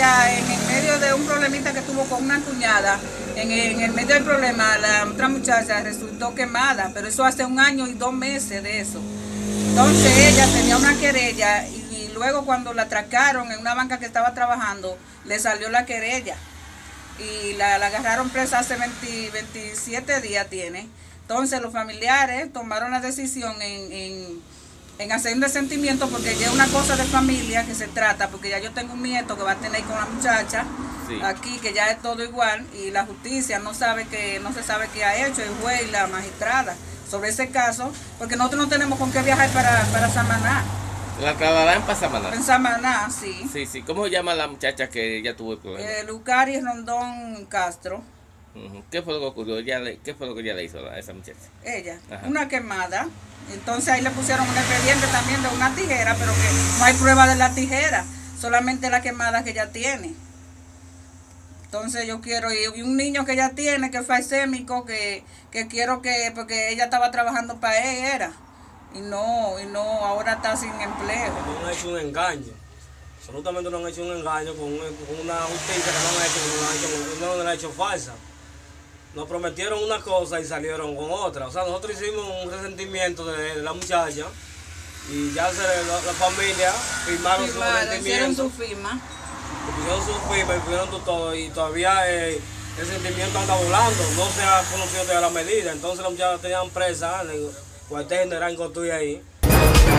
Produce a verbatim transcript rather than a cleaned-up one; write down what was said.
ella, en el medio de un problemita que tuvo con una cuñada, en el, en el medio del problema, la otra muchacha resultó quemada, pero eso hace un año y dos meses de eso. Entonces ella tenía una querella y, y luego cuando la atracaron en una banca que estaba trabajando, le salió la querella. Y la, la agarraron presa hace veinte, veintisiete días tiene. Entonces los familiares tomaron la decisión en, en, en hacer un desentimiento porque ya es una cosa de familia que se trata, porque ya yo tengo un nieto que va a tener con la muchacha, sí, aquí, que ya es todo igual, y la justicia no sabe que, no se sabe qué ha hecho el juez y la magistrada sobre ese caso, porque nosotros no tenemos con qué viajar para, para Samaná. ¿La trasladarán para Samaná? En Samaná, sí. Sí, sí. ¿Cómo se llama la muchacha que ya tuvo el problema? Eh, Lucari Rondón Castro. Uh-huh. ¿Qué fue lo que ocurrió? ¿Ya le, ¿Qué fue lo que ella le hizo a esa muchacha? Ella, Ajá. Una quemada. Entonces ahí le pusieron un expediente también de una tijera, pero que no hay prueba de la tijera, solamente la quemada que ella tiene. Entonces yo quiero, y un niño que ella tiene, que es falsémico, que, que quiero que, porque ella estaba trabajando para él, era. Y no, y no, ahora está sin empleo. No han hecho un engaño. Absolutamente no han hecho un engaño con, con una justicia que no han hecho, no han hecho, no han hecho falsa. Nos prometieron una cosa y salieron con otra. O sea, nosotros hicimos un resentimiento de, de la muchacha y ya se, la, la familia firmaron su resentimiento. Hicieron su firma. Pusieron su firma y pusieron todo y todavía eh, el sentimiento anda volando. No se ha conocido todavía la medida. Entonces la muchacha tenían presa en el cuartel general en Cotuí ahí.